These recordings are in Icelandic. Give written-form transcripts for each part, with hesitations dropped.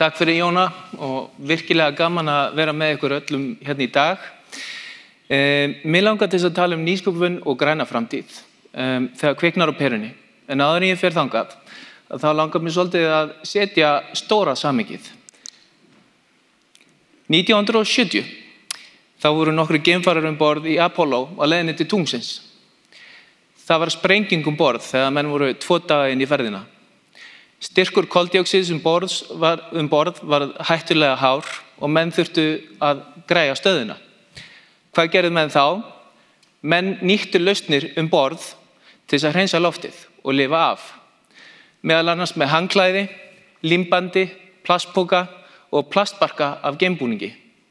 Takk fyrir Jóna og virkilega gaman að vera með ykkur öllum hérna í dag. Mér langar til að tala nýsköpun og græna framtíð þegar kviknar á perunni. En áður en ég fer þangað, þá langar mér svolítið að setja stóra samhengið. 1970 þá voru nokkru geimfarar borð í Apollo á leiðinni til tunglsins. Það var sprenging borð þegar menn voru 2 daga inn í ferðina. Styrkur koldíoxíðs borð var hættulega hár og menn þurftu að græja stöðuna. Hvað gerðu menn þá? Menn nýttu lausnir borð til þess að hreinsa loftið og lifa af. Meðal annars með handklæði, límbandi, plastpoka og plastbarka af geimbúningi.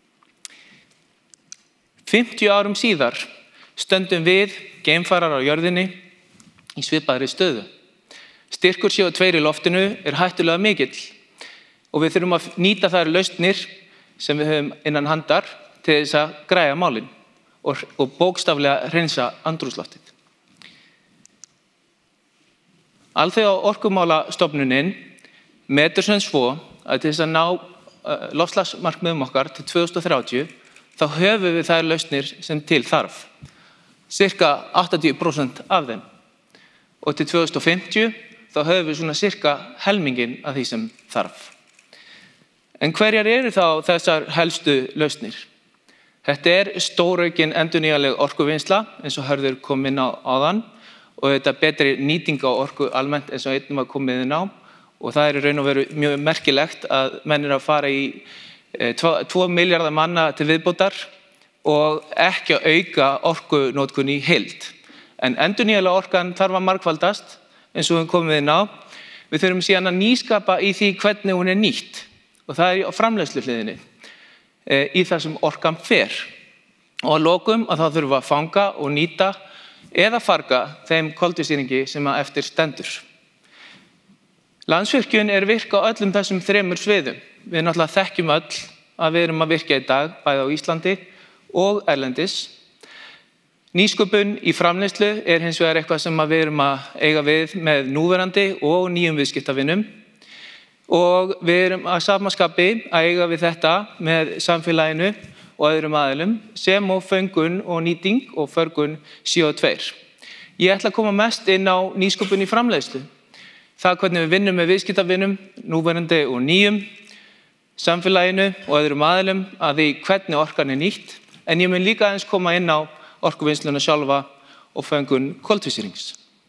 50 árum síðar stöndum við geimfarar á jörðinni í svipaðri stöðu. Styrkur CO2 í loftinu hættulega mikill og við þurfum að nýta þær lausnir sem við höfum innan handar til þess að græja málin og bókstaflega hreinsa andrúmsloftið. Alþjóða orkumálastofnunin metur sem svo að til þess að ná loftslagsmarkmiðum okkar til 2030 þá höfum við þær lausnir sem til þarf. Cirka 80% af þeim. Og til 2050 þá höfum við svona cirka helmingin af því sem þarf. En hverjar eru þá þessar helstu lausnir? Þetta stóraukin endurnýjanleg orkuvinnsla, eins og Hörður kom inn á áðan, og þetta betri nýting á orku almennt eins og einnum að komið inn á. Og það í raun og veru mjög merkilegt að menn að fara í 2 milljarðar manna til viðbótar og ekki að auka orkunotkun í heild. En endurnýjanlega orkan þarf að margfaldast, eins og við komum inn á. Við þurfum síðan að nýskapa í því hvernig hún nýtt. Og það á framleiðsluhliðinni, í það sem orkan fer. Og að lokum að þá þurfum að fanga og nýta eða farga þeim koltvísýringi sem eftir stendur. Landsvirkjun virk á öllum þessum 3 sviðum. Við náttúrulega þekkjum öll að við erum að virka í dag, bæði á Íslandi og erlendis. Nýsköpun í framleiðslu hins vegar eitthvað sem við erum að eiga við með núverandi og nýjum viðskiptavinum. Og við erum að samaskapi að eiga við þetta með samfélaginu og öðrum aðilum sem og föngun og nýting og förgun CO2. Ég ætla að koma mest inn á nýsköpun í framleiðslu. Það hvernig við vinnum með viðskiptavinum, núverandi og nýjum, samfélaginu og öðrum aðilum að því hvernig orkan nýtt. En ég mun líka aðeins koma inn á orkuvinnsluna sjálfa og föngun koltvísýrings.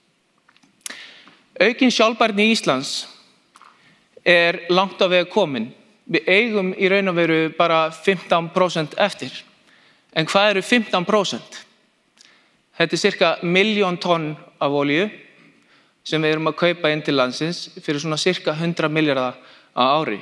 Aukin sjálfbærni Íslands langt á veg komin. Við eigum í raun og veru bara 15% eftir. En hvað eru 15%? Þetta cirka 1 milljón tonn af olíu sem við erum að kaupa inn til landsins fyrir svona cirka 100 milljarða á ári.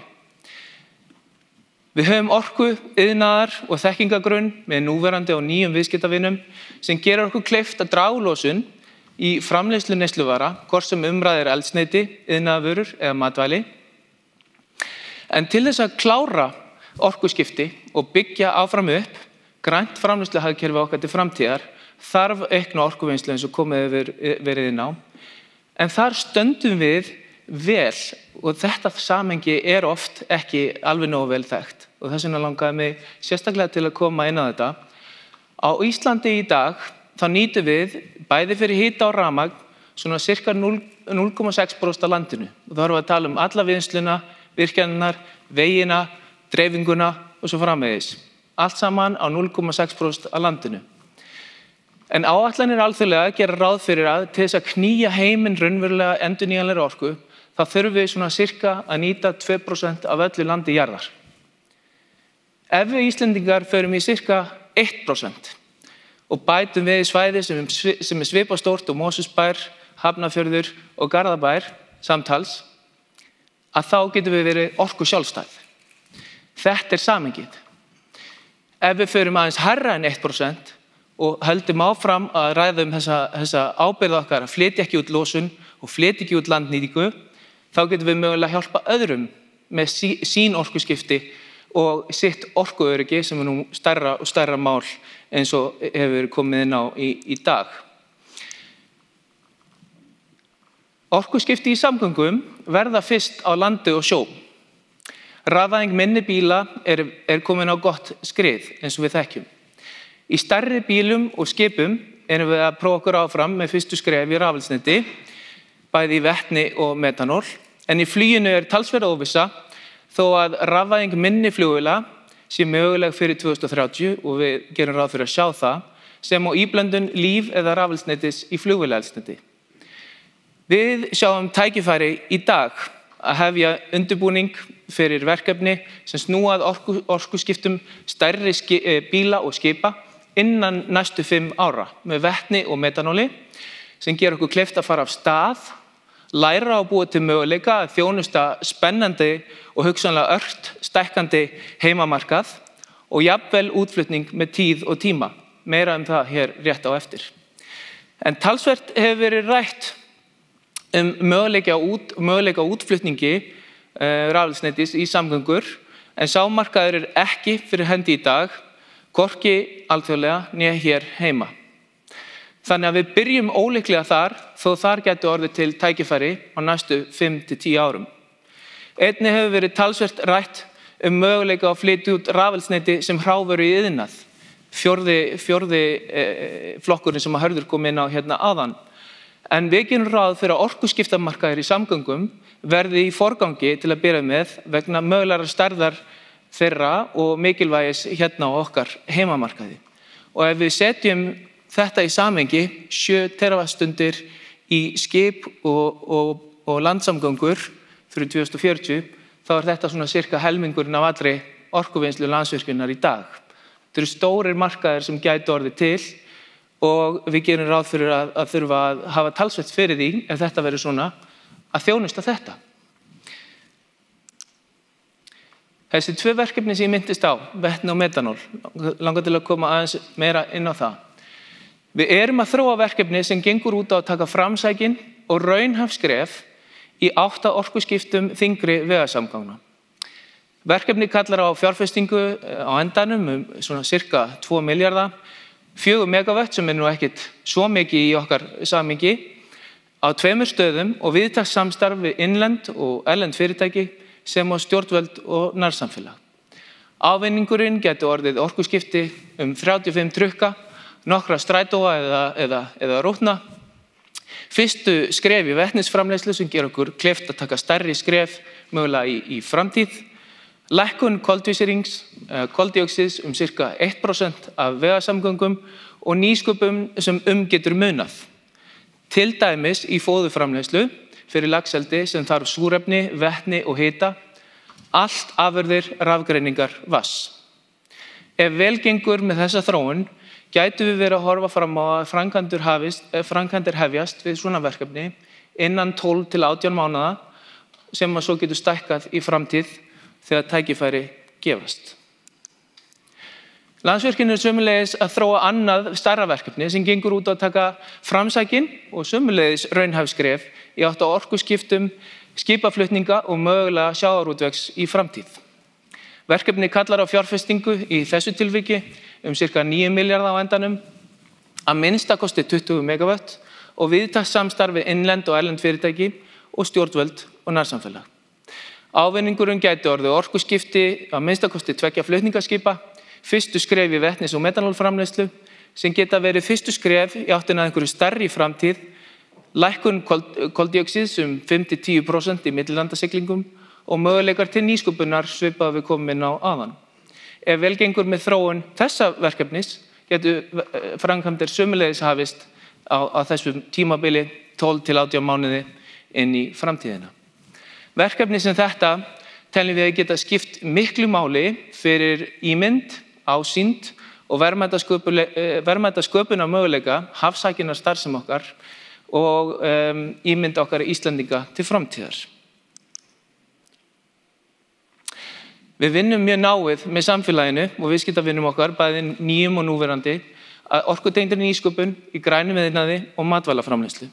Við höfum orku, iðnaðar og þekkingagrunn með núverandi og nýjum viðskiptavinum sem gerir okkur kleift að draga úr losun í framleiðslu neysluvara, hvort sem umræðir eldsneyti, iðnaðarvörur eða matvæli. En til þess að klára orkuskipti og byggja áfram upp grænt framleiðsluhagkerfi okkar til framtíðar þarf aukna orkuvinnslu eins og komið verið inn á. En þar stöndum við vel og þetta samhengi oft ekki alveg nógu vel þekkt og þess vegna langaði mig sérstaklega til að koma inn á þetta. Á Íslandi í dag þá nýtum við bæði fyrir hita og rafmagn svona cirka 0,6% af landinu og þá erum við að tala alla vinnsluna, virkjanirnar, vegina, dreifinguna og svo framvegis. Allt saman á 0,6% af landinu. En áætlanir alþjóðlega gera ráð fyrir að til þess að knýja heiminn raunverulega endurnýjanlegri orku þá þurfum við svona cirka að nýta 2% af öllu landi jarðar. Ef við Íslendingar förum í cirka 1% og bætum við svæði sem svipastórt og Mosfellsbær, Hafnarfjörður og Garðabær samtals, að þá getum við verið orku sjálfstæð. Þetta samhengið. Ef við förum aðeins hærra en 1% og höldum áfram að ræða þessa ábyrgð okkar að flytja ekki út losun og flytja ekki út landnýtingu, þá getum við mögulega hjálpa öðrum með sín orkuskipti og sitt orkuöryggi sem nú stærra og stærra mál eins og hefur komið inn á í dag. Orkuskipti í samgöngum verða fyrst á landi og sjó. Rafvæðing minni bíla komin á gott skrið eins og við þekkjum. Í stærri bílum og skipum erum við að prófa okkur áfram með fyrstu skref í rafeldsneyti, bæði í vetni og metanól, en í fluginu talsverð óvissa þó að rafvæðing minni flugvéla sé möguleg fyrir 2030 og við gerum ráð fyrir að sjá það, sem á íblöndun líf- eða rafeldsneytis í flugvélaeldsneyti. Við sjáum tækifæri í dag að hefja undirbúning fyrir verkefni sem snúa að orkuskiptum stærri bíla og skipa innan næstu 5 ára með vetni og metanóli sem gera okkur kleift að fara af stað, læra og búa til möguleika að þjónusta spennandi og hugsanlega ört stækkandi heimamarkað og jafnvel útflutning með tíð og tíma. Meira það hér rétt á eftir. En talsvert hefur verið rætt möguleika útflutningi rafeldsneytis í samgöngur, en sá markaður ekki fyrir hendi í dag, hvorki alþjóðlega né hér heima. Þannig að við byrjum ólíklega þar, þó þar gæti orðið til tækifæri á næstu 5 til 10 árum. Einnig hefur verið talsvert rætt möguleika að flytja út rafeldsneyti sem hrávöru í iðnað, fjórði flokkurinn sem að Hörður kom inn á hérna áðan. En við gerum ráð fyrir að orkuskiptamarkaðir í samgöngum verði í forgangi til að byrja með vegna mögulegar stærðar þeirra og mikilvægis hérna á okkar heimamarkaði. Og ef við setjum þetta í samhengi, 7 teravattstundir í skip og landsamgöngur fyrir 2040, þá þetta svona cirka helmingurinn af allri orkuvinnslu Landsvirkjunar í dag. Þetta eru stórir markaðir sem gætu orðið til og við gerum ráð fyrir að þurfa að hafa talsvert fyrir því, ef þetta verður svona, að þjónusta þetta. Þessi 2 verkefni sem ég minntist á, vetni og metanól, langar til að koma aðeins meira inn á það. Við erum að þróa verkefni sem gengur út á að taka framsækin og raunhæf skref í 8 orkuskiptum þyngri vegasamgangna. Verkefni kallar á fjárfestingu á endanum svona cirka 2 milljarða, 4 megavött sem nú ekkert svo mikið í okkar samhengi, á 2 stöðum og viðtakssamstarf við innlend og erlend fyrirtæki sem á stjórnvöld og nærsamfélag. Ávinningurinn getur orðið orkuskipti 35 trukka, nokkra strætóa eða rútna, fyrstu skref í vetnisframleiðslu sem ger okkur kleift að taka stærri skref mögulega í framtíð, lækkun koldíoxíðs cirka 1% af vegasamgöngum og nýsköpun sem getur munað. Til dæmis í fóðurframleiðslu fyrir laxeldi sem þarf súrefni, vetni og hita, allt afurðir rafgreiningar vatns. Ef vel gengur með þessa þróun, gætu við verið að horfa fram á að framkvæmdir hefjast við svona verkefni innan 12 til 18 mánaða sem að svo getur stækkað í framtíð þegar tækifæri gefast. Landsvirkjun sömuleiðis að þróa annað stærra verkefni sem gengur út á að taka framsækin og sömuleiðis raunhæf skref í átt að orkuskiptum, skipaflutninga og mögulega sjávarútvegs í framtíð. Verkefni kallar á fjárfestingu í þessu tilviki cirka 9 milljarða á endanum, að minnsta kosti 20 megavött og viðtakssamstarfi innlend og erlend fyrirtæki og stjórnvöld og nærsamfélag. Ávinningurinn gæti orðið orkuskipti að minnsta kosti 2 flutningaskipa, fyrstu skref í vetnis- og metanólframleiðslu sem geta verið fyrstu skref í áttina að einhverju stærri framtíð, lækkun koldíoxíðs 5-10% í millilandasiglingum og möguleikar til nýsköpunar svipað við komum inn á áðan. Ef vel gengur með þróun þessa verkefnis getur framkvæmdir sömuleiðis hafist á þessum tímabili 12 til 18 mánuði inn í framtíðina. Verkefni sem þetta teljum við að geta skipt miklu máli fyrir ímynd, ásýnd og verðmætasköpunar möguleika, hafsækinnar starfsemi okkar og ímynd okkar Íslendinga til framtíðar. Við vinnum mjög náið með samfélaginu og viðskiptavinum okkar, bæði nýjum og núverandi, að orkutengdri nýsköpun í grænum iðnaði og matvælaframleiðslu.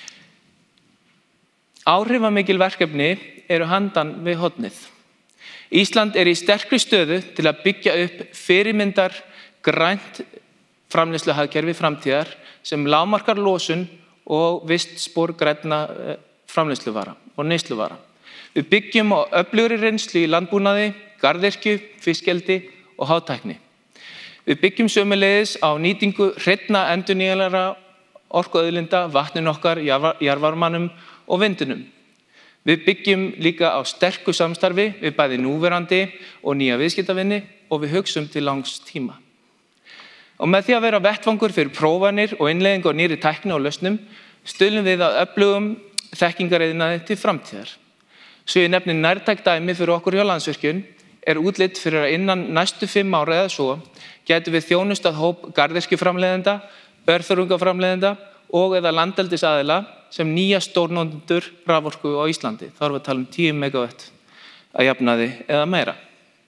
Áhrifamikil verkefni eru handan við hornið. Ísland í sterkri stöðu til að byggja upp fyrirmyndar grænt framleiðsluhagkerfi framtíðar sem lágmarkar losun og vistspor grænna framleiðsluvara og neysluvara. Við byggjum á öflugri reynslu í landbúnaði, garðyrkju, fiskeldi og hátækni. Við byggjum sömuleiðis á nýtingu hreinna endurnýjanlegra orkuauðlinda, vatninu okkar, jarðvarmanum og vindinum. Við byggjum líka á sterku samstarfi við bæði núverandi og nýja viðskiptavini og við hugsum til langs tíma. Og með því að vera vettvangur fyrir prófanir og innleiðingu á nýrri tækni og lausnum stuðlum við að öflugum þekkingariðnaði til framtíðar. Svo ég nefni nærtækt dæmi fyrir okkur hjá Landsvirkjun útlit fyrir að innan næstu 5 ára eða svo gætum við þjónustað hóp garðyrkjuframleiðenda, örþörungaframleiðenda og eða landheldisaðila sem nýja stórnotendur raforku á Íslandi. Þá erum við að tala 10 megawatt að jafnaði eða meira.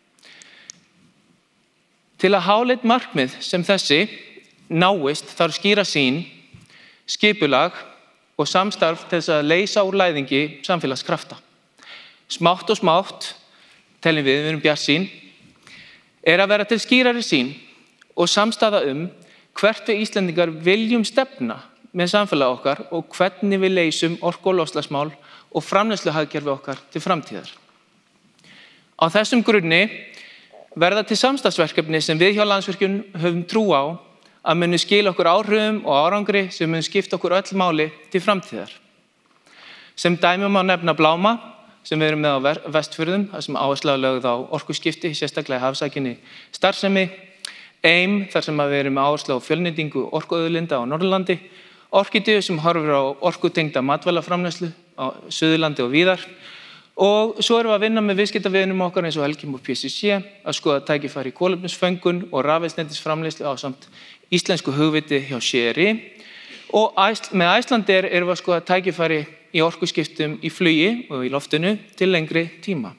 Til að háleit markmið sem þessi náist þarf skýra sýn, skipulag og samstarf til þess að leysa úr læðingi samfélagskrafta. Smátt og smátt, teljum við erum bjartsýn, að vera til skýrari sýn og samstaða hvert við Íslendingar viljum stefna með samfélag okkar og hvernig við leysum orku- og loftslagsmál og framleiðsluhagkerfi okkar til framtíðar. Á þessum grunni verða til samstarfsverkefni sem við hjá Landsvirkjun höfum trú á að muni skila okkur áhrifum og árangri sem mun skipta okkur öll máli til framtíðar. Sem dæmi má nefna Bláma, sem við erum með á Vestfjörðum, þar sem áhersla er lögð á orkuskipti, sérstaklega hafsækinni starfsemi, EIM, þar sem við erum með áherslu á fjölnýtingu orkuauðlinda á Norðurlandi, Orkídeu sem horfir á orkutengda matvælaframleiðslu á Suðurlandi og víðar. Og svo erum við að vinna með viðskiptavinum okkar eins og Elkem og PCC að skoða tækifæri í kolefnisföngun og rafeldsneytisframleiðslu ásamt íslensku hugviti hjá Shéri. Og með Icelandair erum við að skoða tækifæri í orkuskiptum í flugi og í loftinu til lengri tíma.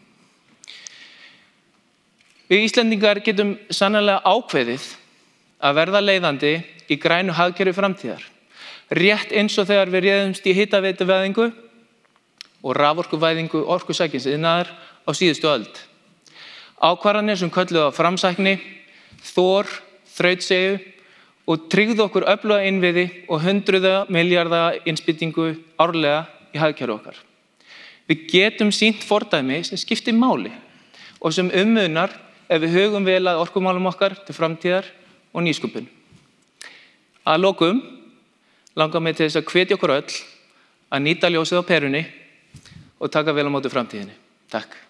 Við Íslendingar getum sannarlega ákveðið að verða leiðandi í grænu hagkerfi framtíðar. Rétt eins og þegar við réðumst í hitaveituvæðingu og raforkuvæðingu orkusækins iðnaðar á síðustu öld. Ákvarðanir sem kölluðu á framsækni, þor, þrautseigju og tryggðu okkur öfluga innviði og 100 milljarða innspýtingu árlega í hagkerfi okkar. Við getum sýnt fordæmi sem skiptir máli og sem munar ef við hugum vel að orkumálum okkar til framtíðar og nýsköpun. Að lokum langar mig til þess að hvetja okkur öll að nýta ljósið á perunni og taka vel á móti framtíðinni. Takk.